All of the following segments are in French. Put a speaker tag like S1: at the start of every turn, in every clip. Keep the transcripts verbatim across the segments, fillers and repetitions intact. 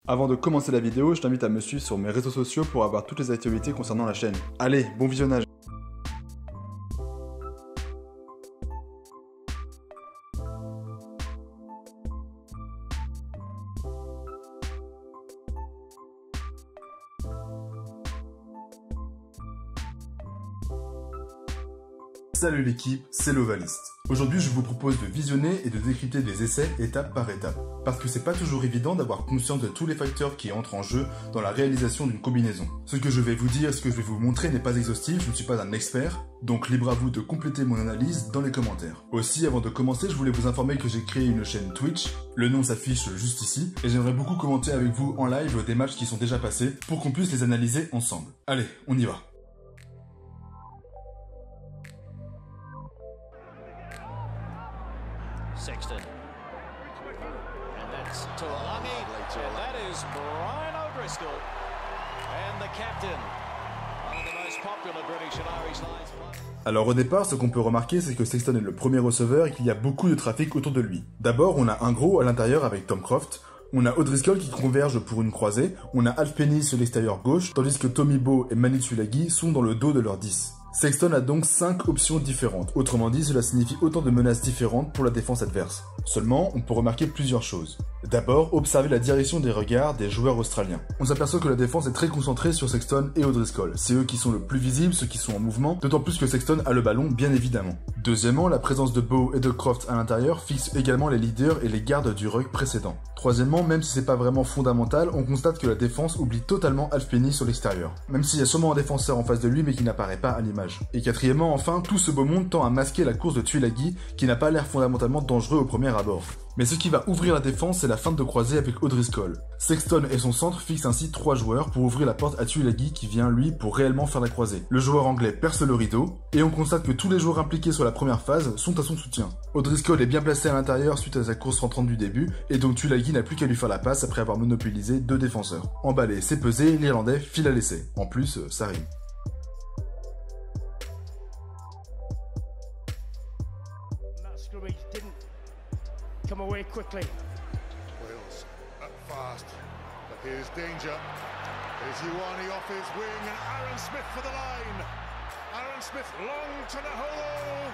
S1: Avant de commencer la vidéo, je t'invite à me suivre sur mes réseaux sociaux pour avoir toutes les actualités concernant la chaîne. Allez, bon visionnage! Salut l'équipe, c'est l'Ovaliste. Aujourd'hui, je vous propose de visionner et de décrypter des essais étape par étape. Parce que c'est pas toujours évident d'avoir conscience de tous les facteurs qui entrent en jeu dans la réalisation d'une combinaison. Ce que je vais vous dire, ce que je vais vous montrer n'est pas exhaustif, je ne suis pas un expert, donc libre à vous de compléter mon analyse dans les commentaires. Aussi, avant de commencer, je voulais vous informer que j'ai créé une chaîne Twitch, le nom s'affiche juste ici, et j'aimerais beaucoup commenter avec vous en live des matchs qui sont déjà passés pour qu'on puisse les analyser ensemble. Allez, on y va!
S2: Sexton. And that's Tuolungi. And that is Brian O'Driscoll. And the captain. One of the most popular British and Irish lines.
S1: Alors au départ, ce qu'on peut remarquer, c'est que Sexton est le premier receveur et qu'il y a beaucoup de trafic autour de lui. D'abord, on a un gros à l'intérieur avec Tom Croft. On a O'Driscoll qui converge pour une croisée. On a Halfpenny sur l'extérieur gauche, tandis que Tommy Bowe et Manu Tuilagi sont dans le dos de leurs dix. Sexton a donc cinq options différentes, autrement dit cela signifie autant de menaces différentes pour la défense adverse. Seulement, on peut remarquer plusieurs choses. D'abord, observer la direction des regards des joueurs australiens. On s'aperçoit que la défense est très concentrée sur Sexton et O'Driscoll. C'est eux qui sont le plus visibles, ceux qui sont en mouvement, d'autant plus que Sexton a le ballon bien évidemment. Deuxièmement, la présence de Bowe et de Croft à l'intérieur fixe également les leaders et les gardes du ruck précédent. Troisièmement, même si c'est pas vraiment fondamental, on constate que la défense oublie totalement Halfpenny sur l'extérieur. Même s'il y a sûrement un défenseur en face de lui mais qui n'apparaît pas à l'image. Et quatrièmement, enfin, tout ce beau monde tend à masquer la course de Tuilagi qui n'a pas l'air fondamentalement dangereux au premier abord. Mais ce qui va ouvrir la défense, c'est la feinte de croisée avec O'Driscoll. Sexton et son centre fixent ainsi trois joueurs pour ouvrir la porte à Tuilagi qui vient lui pour réellement faire la croisée. Le joueur anglais perce le rideau, et on constate que tous les joueurs impliqués sur la première phase sont à son soutien. O'Driscoll est bien placé à l'intérieur suite à sa course rentrante du début, et donc Tuilagi n'a plus qu'à lui faire la passe après avoir monopolisé deux défenseurs. Emballé, c'est pesé, l'Irlandais file à l'essai. En plus, ça rime.
S3: Come away quickly.
S4: Wales up fast, but here's danger. Here's Ioane off his wing and Aaron Smith for the line. Aaron Smith long to the hole.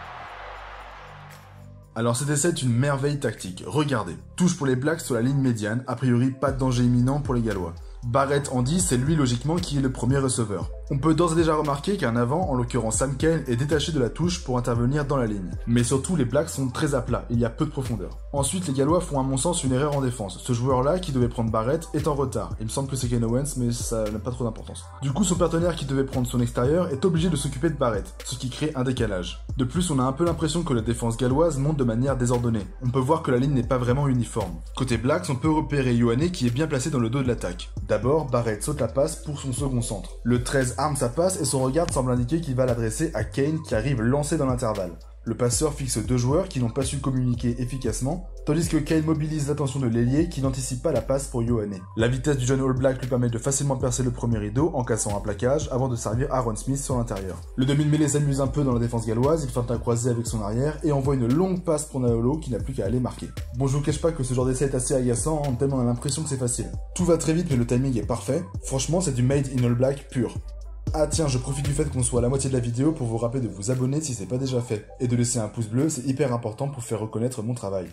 S1: Alors cet essai est une merveille tactique, regardez. Touche pour les Blacks sur la ligne médiane, a priori pas de danger imminent pour les Gallois. Barrett en dix, c'est lui logiquement qui est le premier receveur. On peut d'ores et déjà remarquer qu'un avant, en l'occurrence Sam Cane, est détaché de la touche pour intervenir dans la ligne. Mais surtout, les Blacks sont très à plat, il y a peu de profondeur. Ensuite, les Gallois font à mon sens une erreur en défense. Ce joueur-là, qui devait prendre Barrett, est en retard. Il me semble que c'est Kane Owens, mais ça n'a pas trop d'importance. Du coup, son partenaire qui devait prendre son extérieur est obligé de s'occuper de Barrett, ce qui crée un décalage. De plus, on a un peu l'impression que la défense galloise monte de manière désordonnée. On peut voir que la ligne n'est pas vraiment uniforme. Côté Blacks, on peut repérer Ioane qui est bien placé dans le dos de l'attaque. D'abord, Barrett saute la passe pour son second centre. Le treize arme sa passe et son regard semble indiquer qu'il va l'adresser à Kane qui arrive lancé dans l'intervalle. Le passeur fixe deux joueurs qui n'ont pas su communiquer efficacement, tandis que Kane mobilise l'attention de l'ailier qui n'anticipe pas la passe pour Ioane. La vitesse du jeune All Black lui permet de facilement percer le premier rideau en cassant un plaquage avant de servir Aaron Smith sur l'intérieur. Le demi-mêlée s'amuse un peu dans la défense galloise, il feinte un croisé avec son arrière et envoie une longue passe pour Naolo qui n'a plus qu'à aller marquer. Bon, je vous cache pas que ce genre d'essai est assez agaçant, hein, tellement on a l'impression que c'est facile. Tout va très vite mais le timing est parfait. Franchement, c'est du made in All Black pur. Ah tiens, je profite du fait qu'on soit à la moitié de la vidéo pour vous rappeler de vous abonner si c'est pas déjà fait. Et de laisser un pouce bleu, c'est hyper important pour faire reconnaître mon travail.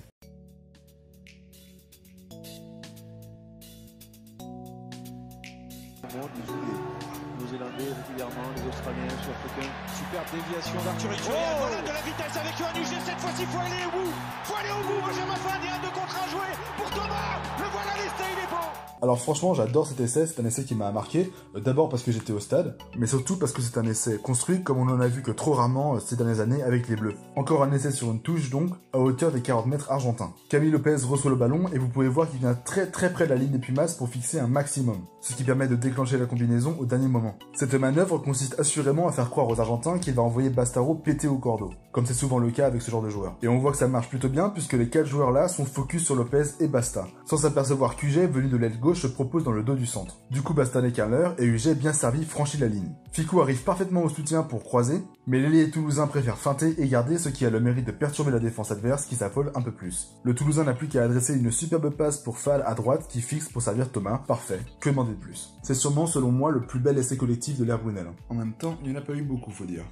S5: Les Néo-Zélandais régulièrement, les Australiens sur Pékin. Superbe déviation d'Arthur Ridgway.
S3: Oh, voilà de la vitesse avec Yohann Huget. Cette fois-ci, faut aller au bout. Faut aller au bout. Benjamin Fad et un deux contre un joué pour Thomas. Le voilà lesté, il est bon.
S1: Alors franchement, j'adore cet essai, c'est un essai qui m'a marqué, euh, d'abord parce que j'étais au stade, mais surtout parce que c'est un essai construit comme on en a vu que trop rarement euh, ces dernières années avec les Bleus. Encore un essai sur une touche donc, à hauteur des quarante mètres argentins. Camille Lopez reçoit le ballon et vous pouvez voir qu'il vient très très près de la ligne des Pumas pour fixer un maximum, ce qui permet de déclencher la combinaison au dernier moment. Cette manœuvre consiste assurément à faire croire aux Argentins qu'il va envoyer Bastaro péter au cordeau, comme c'est souvent le cas avec ce genre de joueurs. Et on voit que ça marche plutôt bien puisque les quatre joueurs là sont focus sur Lopez et Basta, sans s'apercevoir qu'Huget, venu de l'aile gauche, gauche se propose dans le dos du centre. Du coup, Bastanet Carler et U G bien servi franchit la ligne. Ficou arrive parfaitement au soutien pour croiser, mais l'ailier toulousain préfère feinter et garder, ce qui a le mérite de perturber la défense adverse qui s'affole un peu plus. Le toulousain n'a plus qu'à adresser une superbe passe pour Fall à droite qui fixe pour servir Thomas. Parfait, que demander de plus? C'est sûrement selon moi le plus bel essai collectif de l'ère Brunel. En même temps, il n'y en a pas eu beaucoup, faut dire.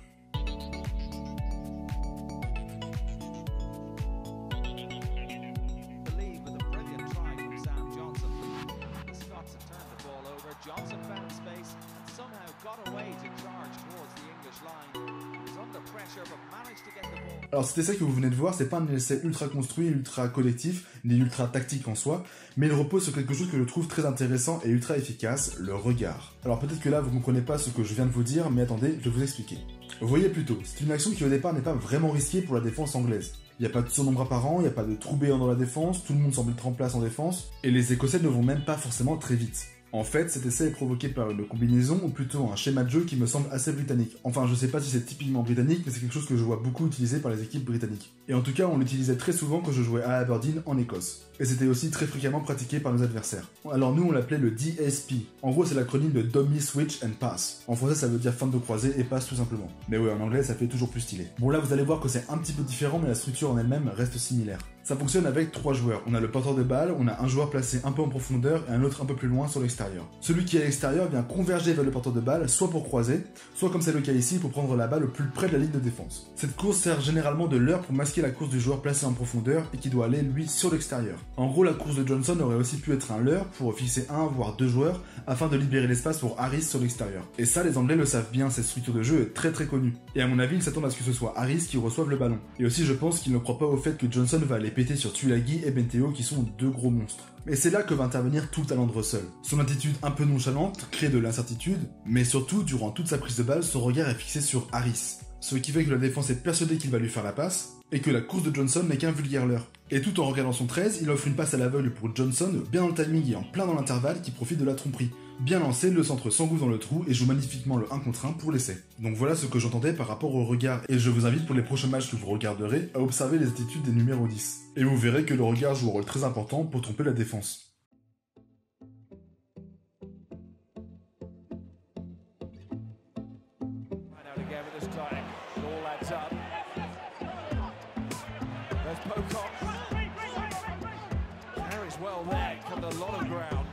S1: Alors cet essai que vous venez de voir, c'est pas un essai ultra construit, ultra collectif, ni ultra tactique en soi, mais il repose sur quelque chose que je trouve très intéressant et ultra efficace, le regard. Alors peut-être que là vous comprenez pas ce que je viens de vous dire, mais attendez, je vais vous expliquer. Vous voyez plutôt, c'est une action qui au départ n'est pas vraiment risquée pour la défense anglaise. Il n'y a pas de surnombre apparent, il n'y a pas de trou béant dans la défense, tout le monde semble être en place en défense, et les Écossais ne vont même pas forcément très vite. En fait, cet essai est provoqué par une combinaison, ou plutôt un schéma de jeu qui me semble assez britannique. Enfin, je sais pas si c'est typiquement britannique, mais c'est quelque chose que je vois beaucoup utilisé par les équipes britanniques. Et en tout cas, on l'utilisait très souvent quand je jouais à Aberdeen en Écosse. Et c'était aussi très fréquemment pratiqué par nos adversaires. Alors nous, on l'appelait le D S P. En gros, c'est l'acronyme de Dummy, Switch and Pass. En français, ça veut dire fin de croisée et passe tout simplement. Mais ouais, en anglais, ça fait toujours plus stylé. Bon là, vous allez voir que c'est un petit peu différent, mais la structure en elle-même reste similaire. Ça fonctionne avec trois joueurs. On a le porteur de balle, on a un joueur placé un peu en profondeur et un autre un peu plus loin sur l'extérieur. Celui qui est à l'extérieur vient converger vers le porteur de balle, soit pour croiser, soit comme c'est le cas ici, pour prendre la balle au plus près de la ligne de défense. Cette course sert généralement de leurre pour masquer la course du joueur placé en profondeur et qui doit aller, lui, sur l'extérieur. En gros, la course de Johnson aurait aussi pu être un leurre pour fixer un voire deux joueurs afin de libérer l'espace pour Harris sur l'extérieur. Et ça, les Anglais le savent bien, cette structure de jeu est très très connue. Et à mon avis, ils s'attendent à ce que ce soit Harris qui reçoive le ballon. Et aussi, je pense qu'ils ne croient pas au fait que Johnson va aller péter sur Tuilagi et Benteo qui sont deux gros monstres. Et c'est là que va intervenir tout le talent de Russell. Son attitude un peu nonchalante crée de l'incertitude, mais surtout, durant toute sa prise de balle, son regard est fixé sur Harris. Ce qui fait que la défense est persuadée qu'il va lui faire la passe, et que la course de Johnson n'est qu'un vulgaire leurre. Et tout en regardant son treize, il offre une passe à l'aveugle pour Johnson, bien dans le timing et en plein dans l'intervalle qui profite de la tromperie. Bien lancé, le centre s'engouffre dans le trou et joue magnifiquement le un contre un pour l'essai. Donc voilà ce que j'entendais par rapport au regard, et je vous invite pour les prochains matchs que vous regarderez à observer les attitudes des numéros dix. Et vous verrez que le regard joue un rôle très important pour tromper la défense.
S3: Well there, covered a lot of ground.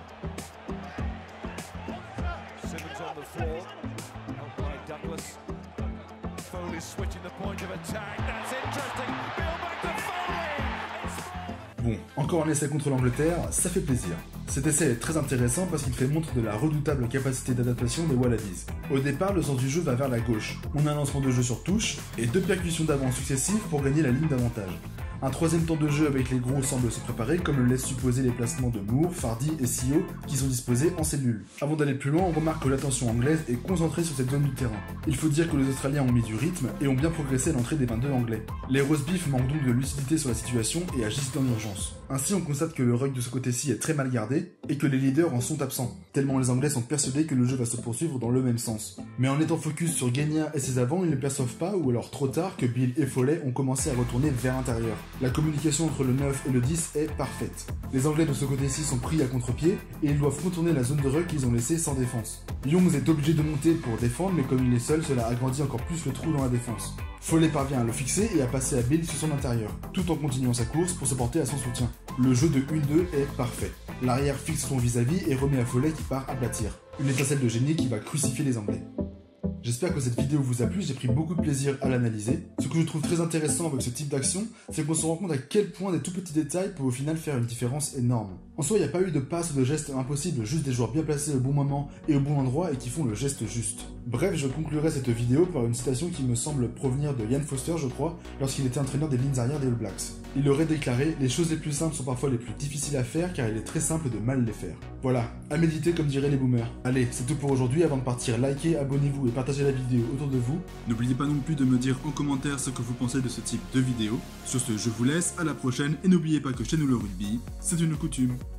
S3: Simmons on the floor, helped by Douglas. Foley switching the point of attack, that's interesting. Bill back to Foley.
S1: Bon, encore un essai contre l'Angleterre, ça fait plaisir. Cet essai est très intéressant parce qu'il fait montre de la redoutable capacité d'adaptation des Wallabies. Au départ, le sens du jeu va vers la gauche. On a un lancement de jeu sur touche et deux percussions d'avant successives pour gagner la ligne d'avantage. Un troisième temps de jeu avec les gros semble se préparer, comme le laissent supposer les placements de Moore, Fardy et Sio qui sont disposés en cellule. Avant d'aller plus loin, on remarque que l'attention anglaise est concentrée sur cette zone du terrain. Il faut dire que les Australiens ont mis du rythme et ont bien progressé à l'entrée des vingt-deux anglais. Les roast beef manquent donc de lucidité sur la situation et agissent dans l'urgence. Ainsi, on constate que le ruck de ce côté-ci est très mal gardé et que les leaders en sont absents, tellement les Anglais sont persuadés que le jeu va se poursuivre dans le même sens. Mais en étant focus sur Genia et ses avants, ils ne perçoivent pas, ou alors trop tard, que Bill et Foley ont commencé à retourner vers l'intérieur. La communication entre le neuf et le dix est parfaite. Les Anglais de ce côté-ci sont pris à contre-pied et ils doivent contourner la zone de ruck qu'ils ont laissée sans défense. Youngs est obligé de monter pour défendre, mais comme il est seul, cela agrandit encore plus le trou dans la défense. Foley parvient à le fixer et à passer à Bill sur son intérieur, tout en continuant sa course pour se porter à son soutien. Le jeu de un deux est parfait. L'arrière fixe son vis-à-vis et remet à Foley qui part aplatir. Une étincelle de génie qui va crucifier les Anglais. J'espère que cette vidéo vous a plu, j'ai pris beaucoup de plaisir à l'analyser. Ce que je trouve très intéressant avec ce type d'action, c'est qu'on se rend compte à quel point des tout petits détails peuvent au final faire une différence énorme. En soi, il n'y a pas eu de passe ou de geste impossible, juste des joueurs bien placés au bon moment et au bon endroit et qui font le geste juste. Bref, je conclurai cette vidéo par une citation qui me semble provenir de Ian Foster, je crois, lorsqu'il était entraîneur des lignes arrière des All Blacks. Il aurait déclaré « Les choses les plus simples sont parfois les plus difficiles à faire car il est très simple de mal les faire ». Voilà, à méditer comme diraient les boomers. Allez, c'est tout pour aujourd'hui, avant de partir, likez, abonnez-vous et partagez la vidéo autour de vous.
S6: N'oubliez pas non plus de me dire en commentaire ce que vous pensez de ce type de vidéo. Sur ce, je vous laisse, à la prochaine, et n'oubliez pas que chez nous le rugby, c'est une coutume.